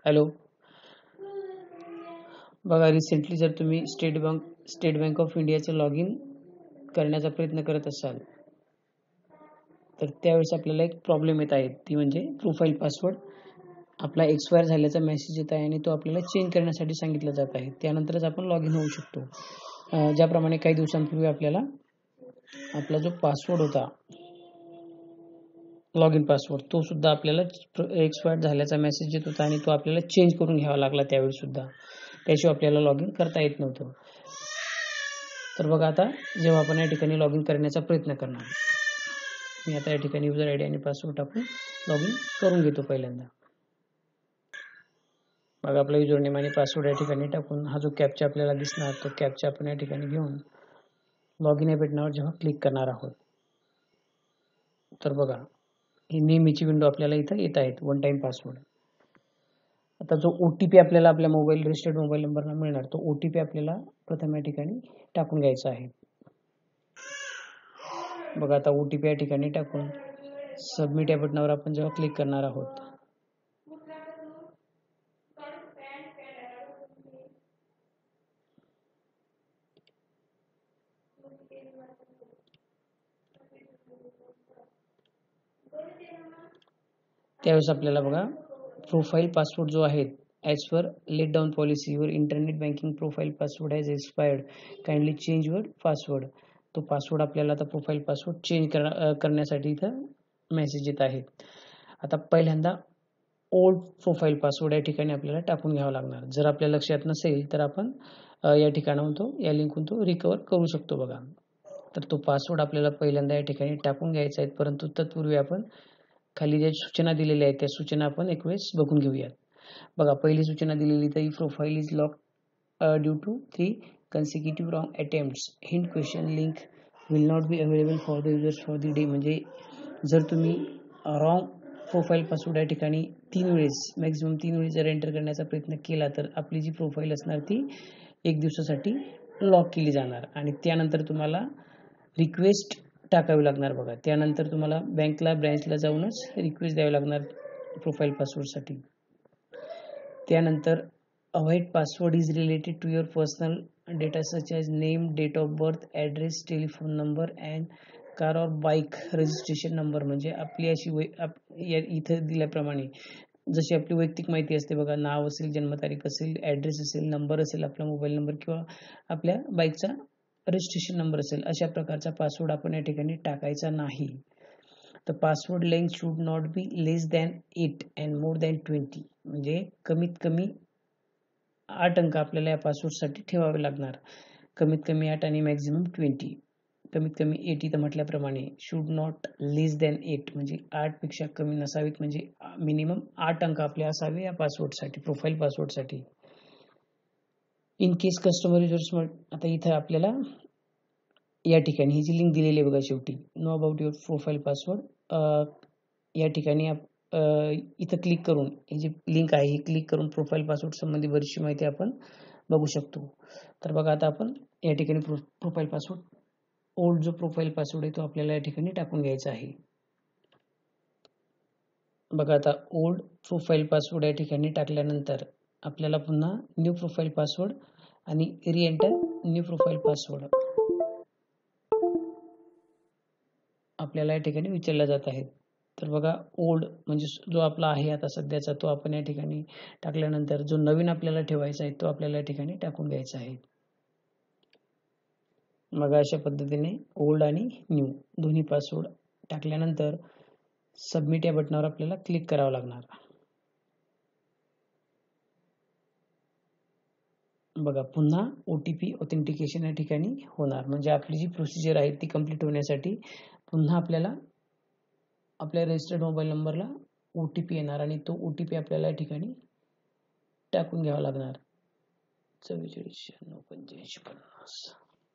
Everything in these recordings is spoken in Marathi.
हॅलो. बघा, रिसेंटली जर तुम्ही स्टेट बँक ऑफ इंडियाचं लॉग इन करण्याचा प्रयत्न करत असाल तर त्यावेळेस आपल्याला एक प्रॉब्लेम येत आहे, ती म्हणजे प्रोफाईल पासवर्ड आपला एक्सपायर झाल्याचा मेसेज येत आहे आणि तो आपल्याला चेंज करण्यासाठी सांगितलं जात आहे. त्यानंतरच आपण लॉग इन होऊ शकतो. ज्याप्रमाणे काही दिवसांपूर्वी आपल्याला आपला जो पासवर्ड होता, लॉग इन पासवर्ड, तो सुद्धा आपल्याला एक्सपायर झाल्याचा मेसेज येत होता आणि तो आपल्याला चेंज करून घ्यावा लागला त्यावेळी सुद्धा. त्याशिवाय आपल्याला लॉग इन करता येत नव्हतं. तर बघा, आता जेव्हा आपण या ठिकाणी लॉग इन करण्याचा प्रयत्न करणार, मी आता या ठिकाणी युजर आयडी आणि पासवर्ड टाकून लॉग इन करून घेतो पहिल्यांदा. बघा, आपला युजर नेम आणि पासवर्ड या ठिकाणी टाकून हा जो कॅप्चा आपल्याला दिसणार, तो कॅप्चा आपण या ठिकाणी घेऊन लॉग इन या बटनावर जेव्हा क्लिक करणार आहोत, तर बघा, ही नेहमीची विंडो आपल्याला इथं येत आहेत, वन टाइम पासवर्ड. आता जो OTP आपल्याला आपल्या रजिस्टर्ड मोबाईल नंबरला मिळणार, तो OTP आपल्याला प्रथम या ठिकाणी टाकून घ्यायचा आहे. बघा, आता OTP या ठिकाणी टाकून सबमिट या बटनावर आपण जेव्हा क्लिक करणार आहोत, त्यावेळेस आपल्याला बघा, प्रोफाईल पासवर्ड जो आहे, as per laid down policy your internet banking profile password has expired, kindly change your password. तो पासवर्ड आपल्याला आता प्रोफाईल पासवर्ड चेंज करण्यासाठी इथं मेसेज येत आहे. आता पहिल्यांदा ओल्ड प्रोफाईल पासवर्ड या ठिकाणी आपल्याला टाकून घ्यावा लागणार. जर आपल्या लक्षात नसेल तर आपण या ठिकाणाहून या लिंकहून तो रिकवर करू शकतो. बघा, तर तो पासवर्ड आपल्याला पहिल्यांदा या ठिकाणी टाकून घ्यायचा आहे, परंतु तत्पूर्वी आपण खाली ज्या सूचना दिलेल्या आहेत त्या सूचना आपण एक वेळेस बघून घेऊयात. बघा, पहिली सूचना दिलेली तर profile is lock due to 3 consecutive wrong attempts. Hint question link will not be available for the users for the day. म्हणजे जर तुम्ही रॉंग प्रोफाईल पासवर्ड या ठिकाणी 3 वेळेस, मॅक्झिमम 3 वेळेस जर एंटर करण्याचा प्रयत्न केला तर आपली जी प्रोफाईल असणार ती 1 दिवसासाठी लॉक केली जाणार आणि त्यानंतर तुम्हाला रिक्वेस्ट टाकावी लागणार. बघा, त्यानंतर तुम्हाला ब्रँचला जाऊनच रिक्वेस्ट द्यावी लागणार प्रोफाईल पासवर्डसाठी. त्यानंतर avoid password is related to your personal data such as name, date of birth, address, telephone number and car और बाईक रजिस्ट्रेशन नंबर. म्हणजे आपली अशी इथं दिल्याप्रमाणे जशी आपली वैयक्तिक माहिती असते बघा, नाव असेल, जन्मतारीख असेल, ॲड्रेस असेल, नंबर असेल, आपला मोबाईल नंबर किंवा आपल्या बाईकचा रजिस्ट्रेशन नंबर असेल, अशा प्रकारचा पासवर्ड आपण या ठिकाणी टाकायचा नाही. तर password length should not be less than 8 and more than 20. म्हणजे कमीत कमी 8 अंक आपल्याला या पासवर्डसाठी ठेवावे लागणार. कमीत कमी 8 आणि मॅक्झिमम 20. कमीत कमी 8 इथं म्हटल्याप्रमाणे शुड नॉट लेस दॅन 8 म्हणजे 8 पेक्षा कमी नसावीत, म्हणजे मिनिमम 8 अंक आपले असावे या पासवर्डसाठी, प्रोफाईल पासवर्डसाठी. इन केस कस्टमर युजर्स, आता इथं आपल्याला या ठिकाणी ही जी लिंक दिलेली आहे बघा, शेवटी know about your profile password, या ठिकाणी इथं क्लिक करून, ही जी लिंक आहे ही क्लिक करून प्रोफाईल पासवर्ड संबंधी बरीचशी माहिती आपण बघू शकतो. तर बघा, आता आपण या ठिकाणी प्रोफाईल पासवर्ड, ओल्ड जो प्रोफाईल पासवर्ड आहे तो आपल्याला या ठिकाणी टाकून घ्यायचा आहे. बघा, आता ओल्ड प्रोफाईल पासवर्ड या ठिकाणी टाकल्यानंतर आपल्याला पुन्हा न्यू प्रोफाईल पासवर्ड आणि रिएंटर न्यू प्रोफाईल पासवर्ड आपल्याला या ठिकाणी विचारल्या जात आहेत. तर बघा, ओल्ड म्हणजे जो आपला आहे आता सध्याचा, तो आपण या ठिकाणी टाकल्यानंतर जो नवीन आपल्याला ठेवायचा आहे तो आपल्याला या ठिकाणी टाकून घ्यायचा आहे. मग अशा पद्धतीने ओल्ड आणि न्यू दोन्ही पासवर्ड टाकल्यानंतर सबमिट या बटनावर आपल्याला क्लिक करावं लागणार. बघा, पुन्हा OTP ऑथेंटिकेशन या ठिकाणी होणार. म्हणजे आपली जी प्रोसिजर आहे ती कंप्लीट होण्यासाठी पुन्हा आपल्याला आपल्या रजिस्टर्ड मोबाईल नंबरला OTP येणार आणि तो OTP आपल्याला या ठिकाणी टाकून घ्यावा लागणार. 44969550.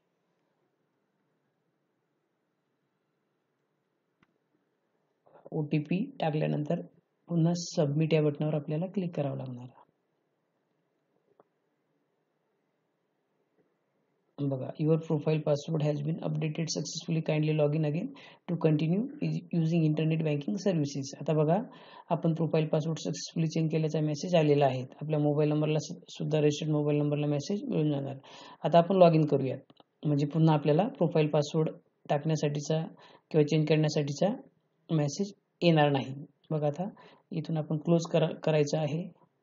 OTP टाकल्यानंतर पुन्हा सबमिट या बटनावर आपल्याला क्लिक करावं लागणार. बघा, your profile password has been updated successfully, kindly log in again to continue using internet banking services. आता बघा, आपण प्रोफाईल पासवर्ड सक्सेसफुली चेंज केल्याचा मेसेज आलेला आहे. आपल्या मोबाईल नंबरला सुद्धा रजिस्टर्ड मोबाईल नंबरला मेसेज मिळून जाणार. आता आपण लॉग इन करूयात, म्हणजे पुन्हा आपल्याला प्रोफाईल पासवर्ड टाकण्यासाठीचा किंवा चेंज करण्यासाठीचा मेसेज येणार नाही. बघा, आता इथून आपण क्लोज करायचं आहे.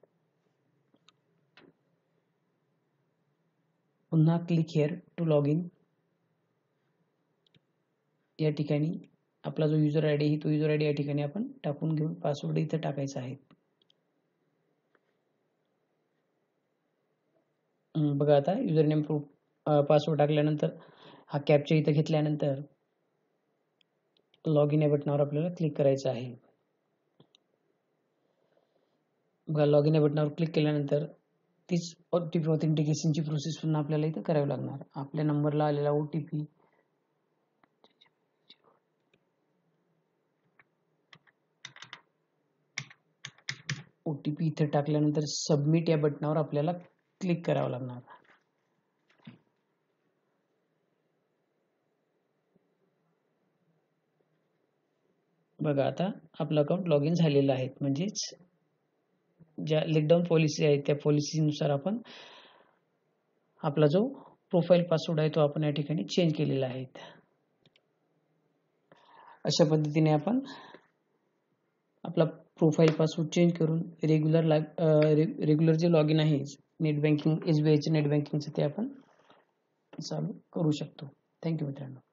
पुन्हा click here to log in. या ठिकाणी आपला जो युजर आय डी आहे तो युजर आय डी या ठिकाणी आपण टाकून घेऊन पासवर्ड इथं टाकायचा आहे. बघा, आता युजर नेम पासवर्ड टाकल्यानंतर हा कॅप्चा इथं घेतल्यानंतर लॉग इन या बटनावर आपल्याला क्लिक करायचं आहे. बघा, लॉग इन या बटनावर क्लिक केल्यानंतर तीच OTP ऑथेंटिकेशनची प्रोसेस पुन्हा आपल्याला इथं करावी लागणार. आपल्या नंबरला आलेला OTP इथे टाकल्यानंतर सबमिट या बटनावर आपल्याला क्लिक करावं लागणार. बघा, आता आपलं अकाउंट लॉग इन झालेलं आहे. म्हणजेच ज्या लॉकडाऊन पॉलिसी आहे त्या पॉलिसीनुसार आपण आपला जो प्रोफाईल पासवर्ड आहे तो आपण या ठिकाणी चेंज केलेला आहे. अशा पद्धतीने आपण आपला प्रोफाईल पासवर्ड चेंज करून रेग्युलर जे लॉग इन आहे नेट बँकिंग, SBIचे नेट बँकिंगचं, ते आपण चालू करू शकतो. थँक्यू मित्रांनो.